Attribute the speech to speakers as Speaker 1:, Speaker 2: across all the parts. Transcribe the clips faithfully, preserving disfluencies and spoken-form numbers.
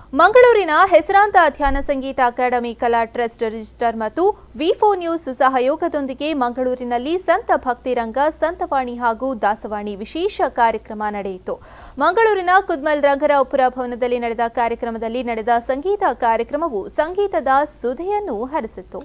Speaker 1: ಮಂಗಳೂರಿನ ಹೆಸರಾಂತ Dhyana Sangeetha academy Kala trust register ಮತ್ತು ವಿಫೋ ನ್ಯೂಸ್ ಸಹಯೋಗದೊಂದಿಗೆ ಮಂಗಳೂರಿನಲ್ಲಿ ಸಂತ ಭಕ್ತಿರಂಗ ಸಂತವಾಣಿ ಹಾಗೂ ದಾಸವಾಣಿ ವಿಶೇಷ ಕಾರ್ಯಕ್ರಮ ನಡೆಯಿತು. ಮಂಗಳೂರಿನ ಕುದ್ಮಲ್ ರಂಗರಾವ್ಪುರ ಭವನದಲ್ಲಿ ನಡೆದ ಕಾರ್ಯಕ್ರಮದಲ್ಲಿ ನಡೆದ ಸಂಗೀತ ಕಾರ್ಯಕ್ರಮವು ಸಂಗೀತದ ಸುಧೆಯನ್ನು ಹರಿಸಿತು.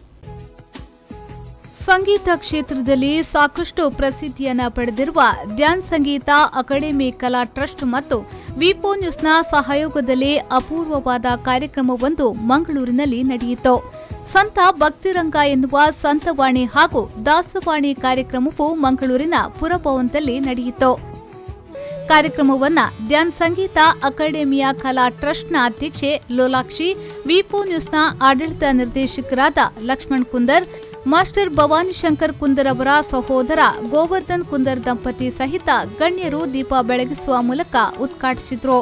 Speaker 2: ಸಂಗೀತ ಕ್ಷೇತ್ರದಲ್ಲಿ ಸಾಕಷ್ಟು ಪ್ರಸಿದ್ಧಿಯನ್ನು ಪಡೆದಿರುವ ಧ್ಯಾನ್ ಸಂಗೀತ ಅಕಾಡೆಮಿ ಕಲಾ ಟ್ರಸ್ಟ್ ಮತ್ತು ವಿಫೋ ನ್ಯೂಸ್ನ ಸಹಯೋಗದಲ್ಲಿ ಅಪೂರ್ವವಾದ ಕಾರ್ಯಕ್ರಮವೊಂದು ಮಂಗಳೂರಿನಲ್ಲಿ ನಡೆಯಿತು. ಸಂತ ಭಕ್ತಿರಂಗ ಎನ್ನುವ ಸಂತವಾಣಿ ಹಾಗೂ ದಾಸವಾಣಿ ಕಾರ್ಯಕ್ರಮವು ಮಂಗಳೂರಿನ ಪುರಭವನದಲ್ಲಿ ನಡೆಯಿತು. ಕಾರ್ಯಕ್ರಮವನ್ನು ಧ್ಯಾನ್ ಸಂಗೀತ ಅಕಾಡೆಮಿಯ ಕಲಾ ಟ್ರಸ್ಟ್ನ ಅಧ್ಯಕ್ಷೆ ಲೋಲಾಕ್ಷಿ, ವಿಫೋ ನ್ಯೂಸ್ನ ಆಡಳಿತ ನಿರ್ದೇಶಕರಾದ ಲಕ್ಷ್ಮಣ್ ಕುಂದರ್, ಮಾಸ್ಟರ್ ಭವಾನಿ ಶಂಕರ್ ಕುಂದರ್ ಅವರ ಸಹೋದರ ಗೋವರ್ಧನ್ ಕುಂದರ್ ದಂಪತಿ ಸಹಿತ ಗಣ್ಯರು ದೀಪ ಬೆಳಗಿಸುವ ಮೂಲಕ ಉದ್ಘಾಟಿಸಿದರು.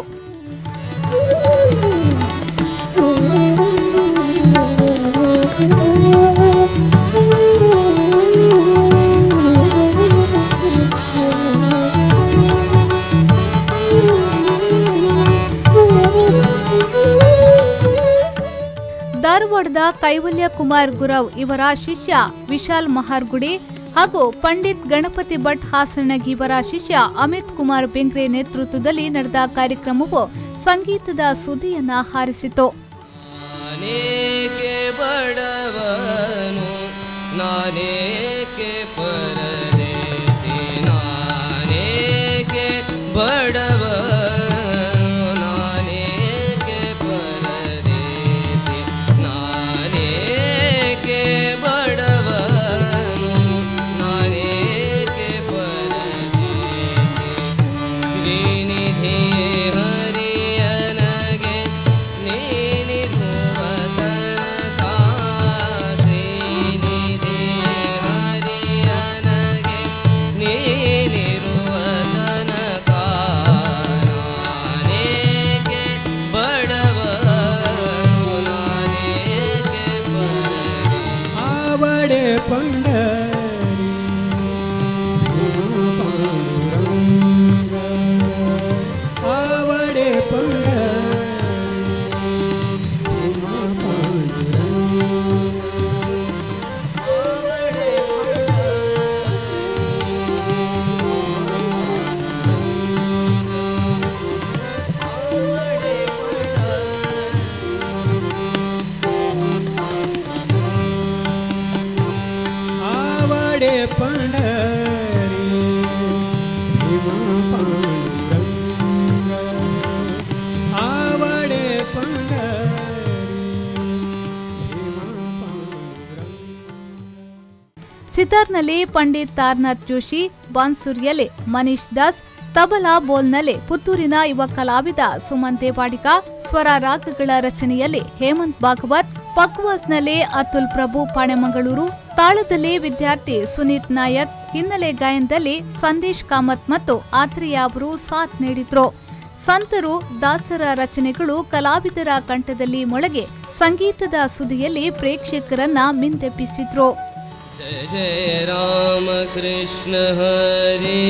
Speaker 2: ಧಾರವಾಡದ ಕೈವಲ್ಯ ಕುಮಾರ್ ಗುರವ್ ಇವರ ಶಿಷ್ಯ ವಿಶಾಲ್ ಮಹಾರ್ಗುಡಿ ಹಾಗೂ ಪಂಡಿತ್ ಗಣಪತಿ ಭಟ್ ಹಾಸನಗಿ ಇವರ ಶಿಷ್ಯ ಅಮಿತ್ ಕುಮಾರ್ ಬೆಂಗ್ರೆ ನೇತೃತ್ವದಲ್ಲಿ ನಡೆದ ಕಾರ್ಯಕ್ರಮವು ಸಂಗೀತದ ಸುದ್ದಿಯನ್ನ ಹಾರಿಸಿತು. ಸಿತಾರ್ನಲ್ಲಿ ಪಂಡಿತ್ ತಾರನಾಥ್ ಜೋಶಿ, ಬಾನ್ಸುರಿಯಲ್ಲಿ ಮನೀಶ್ ದಾಸ್, ತಬಲಾ ಬೋಲ್ನಲ್ಲಿ ಪುತ್ತೂರಿನ ಯುವ ಕಲಾವಿದ ಸುಮನ್ ದೇವಾಡಿಗ, ಸ್ವರ ರಾಗಗಳ ರಚನೆಯಲ್ಲಿ ಹೇಮಂತ್ ಭಾಗವತ್, ಪಕ್ವಾಸ್ನಲ್ಲಿ ಅತುಲ್ ಪ್ರಭು ಪಾಣೆಮಂಗಳೂರು, ತಾಳದಲ್ಲಿ ವಿದ್ಯಾರ್ಥಿ ಸುನೀತ್ ನಾಯಕ್, ಹಿನ್ನೆಲೆ ಗಾಯನದಲ್ಲಿ ಸಂದೇಶ್ ಕಾಮತ್ ಮತ್ತು ಆತ್ರೇಯ ಅವರು ಸಾಥ್ ನೀಡಿದ್ರು. ಸಂತರು ದಾಸರ ರಚನೆಗಳು ಕಲಾವಿದರ ಕಂಠದಲ್ಲಿ ಮೊಳಗೆ ಸಂಗೀತದ ಸುದಿಯಲ್ಲಿ ಪ್ರೇಕ್ಷಕರನ್ನ ಮಿಂದೆಬ್ಬಿಸಿದ್ರು.
Speaker 3: जय जय राम कृष्ण हरे,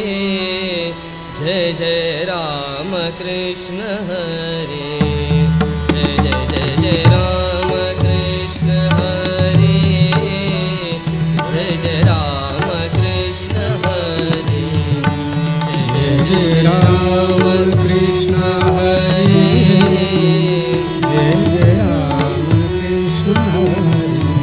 Speaker 3: जय जय राम कृष्ण हरे, जय जय जय जय राम कृष्ण हरे, जय जय राम कृष्ण हरे, जय जय राम कृष्ण हरे, जय जय राम कृष्ण हरे.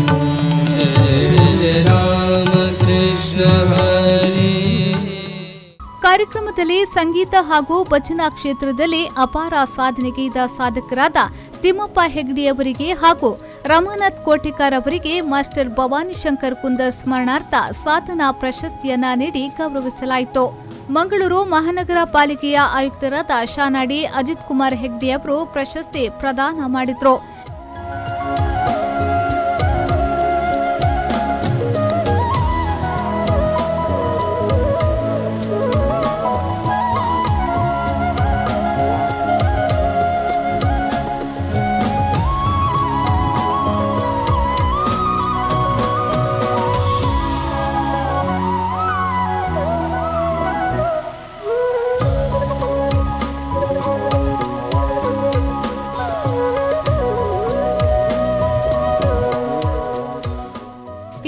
Speaker 2: ಕಾರ್ಯಕ್ರಮದಲ್ಲಿ ಸಂಗೀತ ಹಾಗೂ ಭಜನಾ ಕ್ಷೇತ್ರದಲ್ಲಿ ಅಪಾರ ಸಾಧನೆಗೈದ ಸಾಧಕರಾದ ತಿಮ್ಮಪ್ಪ ಹೆಗ್ಡೆಯವರಿಗೆ ಹಾಗೂ ರಮಾನಾಥ್ ಕೋಟೆಕಾರ್ ಅವರಿಗೆ ಮಾಸ್ಟರ್ ಭವಾನಿ ಶಂಕರ್ ಕುಂದರ್ ಸ್ಮರಣಾರ್ಥ ಸಾಧನಾ ಪ್ರಶಸ್ತಿಯನ್ನ ನೀಡಿ ಗೌರವಿಸಲಾಯಿತು. ಮಂಗಳೂರು ಮಹಾನಗರ ಪಾಲಿಕೆಯ ಆಯುಕ್ತರಾದ ಶಾನಾಡಿ ಅಜಿತ್ ಕುಮಾರ್ ಹೆಗ್ಡೆ ಅವರು ಪ್ರಶಸ್ತಿ ಪ್ರದಾನ ಮಾಡಿದ್ರು.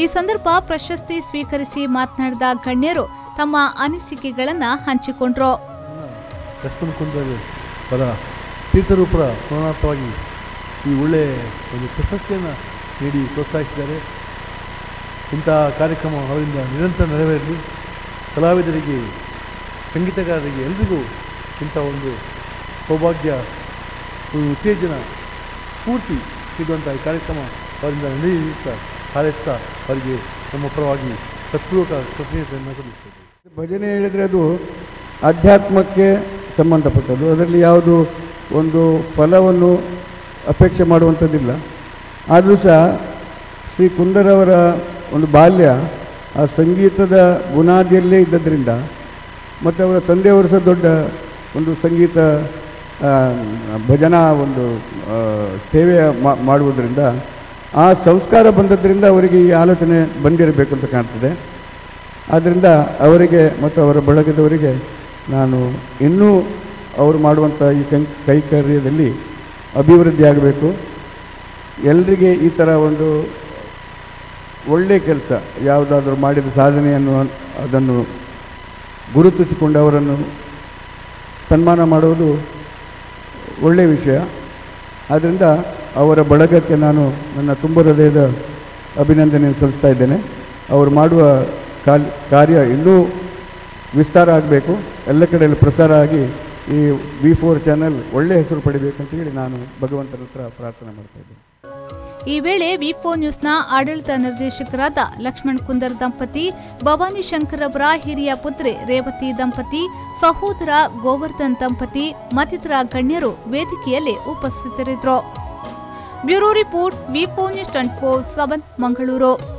Speaker 2: ಈ ಸಂದರ್ಭ ಪ್ರಶಸ್ತಿ ಸ್ವೀಕರಿಸಿ ಮಾತನಾಡಿದ ಗಣ್ಯರು ತಮ್ಮ ಅನಿಸಿಕೆಗಳನ್ನು ಹಂಚಿಕೊಂಡ್ರು.
Speaker 4: ಲಕ್ಷ್ಮಣ್ ಕುಂದರ್ ಅವರ ತೀರ್ಥರೂಪರ ಸ್ಮರಣಾರ್ಥವಾಗಿ ಈ ಒಳ್ಳೆಯ ಒಂದು ಪ್ರಶಸ್ತಿಯನ್ನು ನೀಡಿ ಪ್ರೋತ್ಸಾಹಿಸಿದ್ದಾರೆ. ಇಂಥ ಕಾರ್ಯಕ್ರಮ ಅವರಿಂದ ನಿರಂತರ ನೆರವೇರಲಿ. ಕಲಾವಿದರಿಗೆ, ಸಂಗೀತಗಾರರಿಗೆ ಎಲ್ರಿಗೂ ಇಂಥ ಒಂದು ಸೌಭಾಗ್ಯ, ಒಂದು ಉತ್ತೇಜನ, ಸ್ಫೂರ್ತಿ ಸಿಗುವಂಥ ಈ ಕಾರ್ಯಕ್ರಮ ಅವರಿಂದ ನಡೆಯುತ್ತಾ ಹಾರೈಸ್ತಾ ಅವರಿಗೆ ನಮ್ಮ ಪರವಾಗಿ ಹೃತ್ಪೂರ್ವಕ ಕೃತಜ್ಞತೆಯನ್ನು ಸಲ್ಲಿಸ್ತೇವೆ.
Speaker 5: ಭಜನೆ ಹೇಳಿದರೆ ಅದು ಆಧ್ಯಾತ್ಮಕ್ಕೆ ಸಂಬಂಧಪಟ್ಟದ್ದು. ಅದರಲ್ಲಿ ಯಾವುದು ಒಂದು ಫಲವನ್ನು ಅಪೇಕ್ಷೆ ಮಾಡುವಂಥದ್ದಿಲ್ಲ. ಆದರೂ ಸಹ ಶ್ರೀ ಕುಂದರವರ ಒಂದು ಬಾಲ್ಯ ಆ ಸಂಗೀತದ ಬುನಾದಿಯಲ್ಲೇ ಇದ್ದದ್ರಿಂದ ಮತ್ತು ಅವರ ತಂದೆಯವರು ಸಹ ದೊಡ್ಡ ಒಂದು ಸಂಗೀತ ಭಜನಾ ಒಂದು ಸೇವೆ ಮಾಡುವುದರಿಂದ ಆ ಸಂಸ್ಕಾರ ಬಂದದ್ರಿಂದ ಅವರಿಗೆ ಈ ಆಲೋಚನೆ ಬಂದಿರಬೇಕು ಅಂತ ಕಾಣ್ತದೆ. ಆದ್ದರಿಂದ ಅವರಿಗೆ ಮತ್ತು ಅವರ ಬಳಗದವರಿಗೆ ನಾನು ಇನ್ನೂ ಅವರು ಮಾಡುವಂಥ ಈ ಕೈ ಕೈಕರ್ಯದಲ್ಲಿ ಅಭಿವೃದ್ಧಿ ಆಗಬೇಕು. ಎಲ್ರಿಗೆ ಈ ಥರ ಒಂದು ಒಳ್ಳೆಯ ಕೆಲಸ ಯಾವುದಾದ್ರೂ ಮಾಡಿದ ಸಾಧನೆಯನ್ನು ಅದನ್ನು ಗುರುತಿಸಿಕೊಂಡು ಅವರನ್ನು ಸನ್ಮಾನ ಮಾಡುವುದು ಒಳ್ಳೆಯ ವಿಷಯ. ಆದ್ದರಿಂದ ಅವರ ಬಳಗಕ್ಕೆ ನಾನು ನನ್ನ ತುಂಬ ಹೃದಯದ ಅಭಿನಂದನೆಯನ್ನು ಸಲ್ಲಿಸ್ತಾ ಇದ್ದೇನೆ. ಅವರು ಮಾಡುವ ಕಾಲ್ ಕಾರ್ಯ ಇನ್ನೂ ವಿಸ್ತಾರ ಆಗಬೇಕು, ಎಲ್ಲ ಕಡೆಯಲ್ಲಿ ಪ್ರಸಾರ ಆಗಿ ಈ ವಿ ಫೋರ್ ಚಾನೆಲ್ ಒಳ್ಳೆಯ ಹೆಸರು ಪಡಿಬೇಕಂತ ಹೇಳಿ ನಾನು ಭಗವಂತನ ಹತ್ರ ಪ್ರಾರ್ಥನೆ ಮಾಡ್ತಾ ಇದ್ದೇನೆ.
Speaker 2: ಈ ವೇಳೆ ವಿ ಫೋರ್ ನ್ಯೂಸ್ನ ಆಡಳಿತ ನಿರ್ದೇಶಕರಾದ ಲಕ್ಷ್ಮಣ್ ಕುಂದರ್ ದಂಪತಿ, ಭವಾನಿ ಶಂಕರ್ ಅವರ ಹಿರಿಯ ಪುತ್ರಿ ರೇವತಿ ದಂಪತಿ, ಸಹೋದರ ಗೋವರ್ಧನ್ ದಂಪತಿ ಮತ್ತಿತರ ಗಣ್ಯರು ವೇದಿಕೆಯಲ್ಲಿ ಉಪಸ್ಥಿತರಿದ್ದರು. Bureau report V four news twenty four seven Mangaluru.